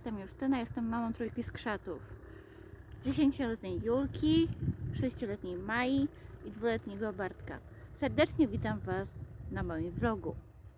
jestem Justyna, jestem mamą trójki skrzatów. 10-letniej Julki, 6-letniej Mai i 2-letniego Bartka. Serdecznie witam Was na moim vlogu.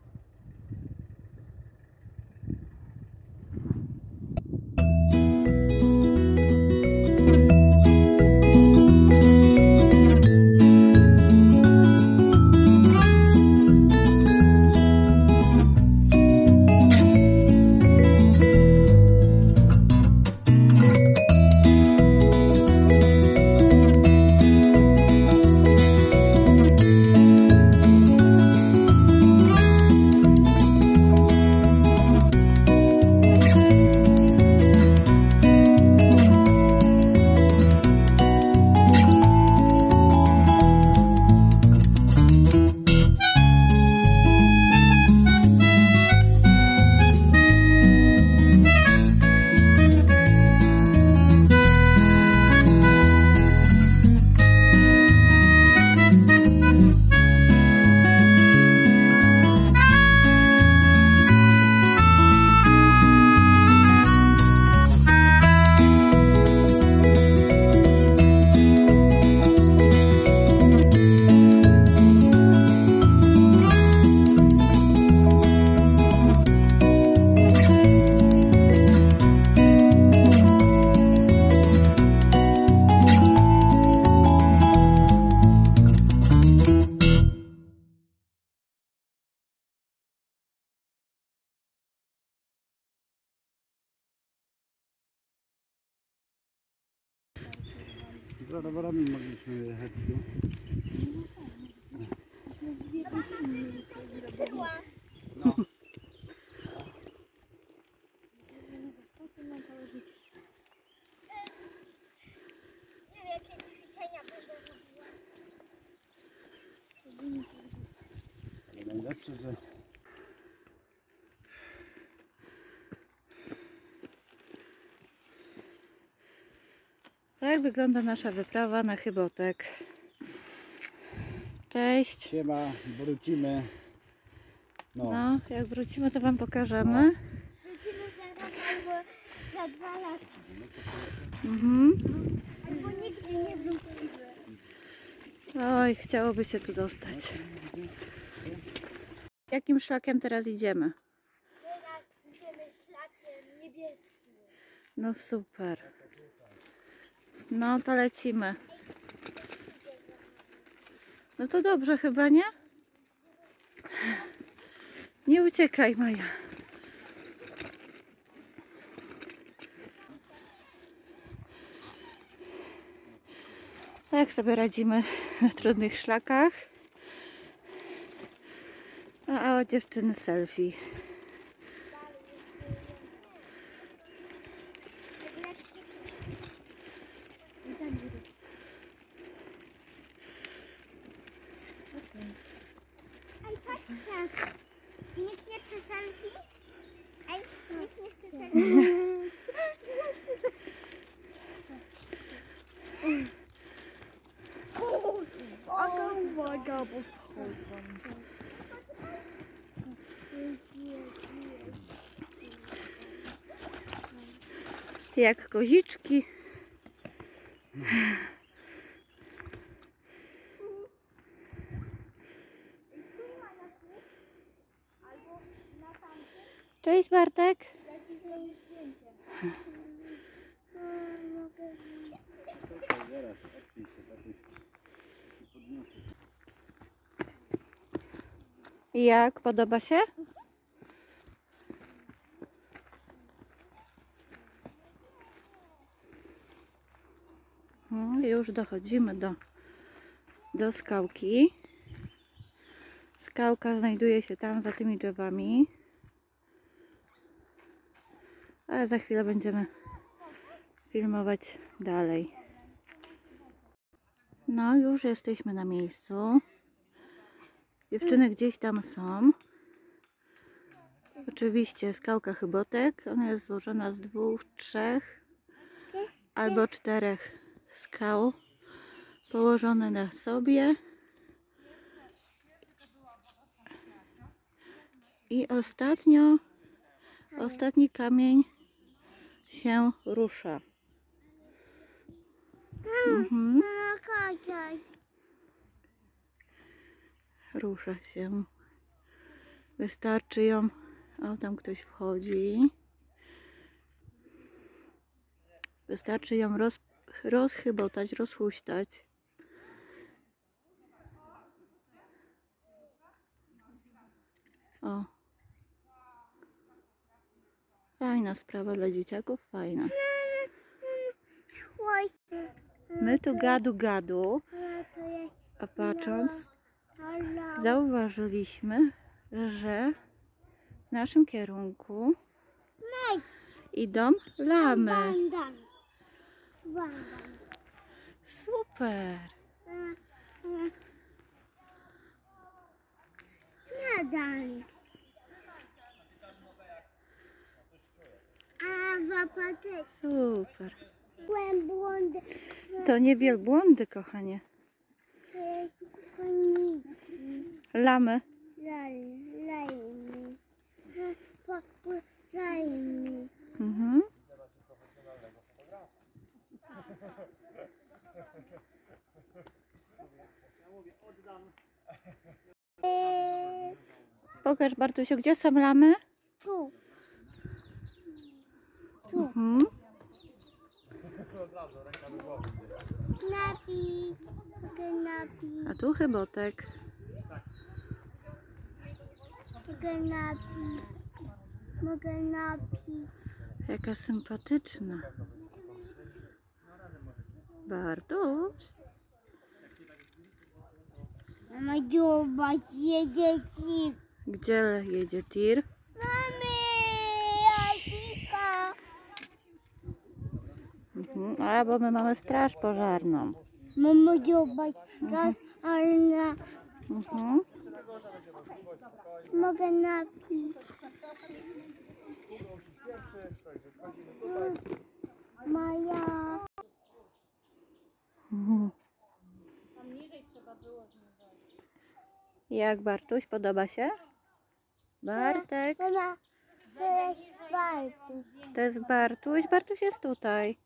Za rowerami mogliśmy jechać tu. No. Nie wiem, jakie ćwiczenia będę robiła. Najlepsze, że Tak wygląda nasza wyprawa na Chybotek. Cześć! siema, wrócimy. No, jak wrócimy, to Wam pokażemy. Wrócimy za rok albo za 2 lata. Albo nigdy nie wrócimy. Oj, chciałoby się tu dostać. Jakim szlakiem teraz idziemy? Teraz idziemy szlakiem niebieskim. No super. No to lecimy. No to dobrze chyba, nie? Nie uciekaj, Maja. Tak sobie radzimy na trudnych szlakach. A dziewczyny selfie. Ej, patrzcie. Nikt nie chce selfie? Ej, nikt nie chce selfie? Uwaga, uwaga, bo schowam. Jak koziczki. Cześć Bartek. Ja ci zrobię zdjęcie. zaraz odsuń się, tatuś. Podniosę. Jak? Podoba się? No, już dochodzimy do skałki. Skałka znajduje się tam za tymi drzewami. Ale za chwilę będziemy filmować dalej. No, już jesteśmy na miejscu. Dziewczyny gdzieś tam są. Oczywiście skałka Chybotek. Ona jest złożona z 2, 3 albo 4 skał położone na sobie. I ostatni kamień się rusza. Mhm. Rusza się. Wystarczy ją. O, tam ktoś wchodzi. Wystarczy ją rozchybotać, rozhuśtać. O. Fajna sprawa dla dzieciaków, fajna. My tu gadu, a patrząc, zauważyliśmy, że w naszym kierunku idą lamy. Super! Super. Głębłądy. To nie wielbłądy, kochanie. To jest konicy. Lamy. Lajmy. Lajmy. Mhm. Pokaż, Bartusiu, gdzie są lamy? Tu. Mhm. Napić. Mogę napić. A tu chybotek. Mogę napić. Mogę napić. Jaka sympatyczna. Bartuś. Mama, zobacz, jedzie ci. Gdzie jedzie tir? Mamy, Jadika. Mhm. A, bo my mamy straż pożarną. Mamo, zobacz, raz, ale na... Mhm. Mogę napić. Maja. Mhm. Jak, Bartuś, podoba się? Bartek, Mama, to jest Bartuś. to jest Bartuś. Bartuś jest tutaj.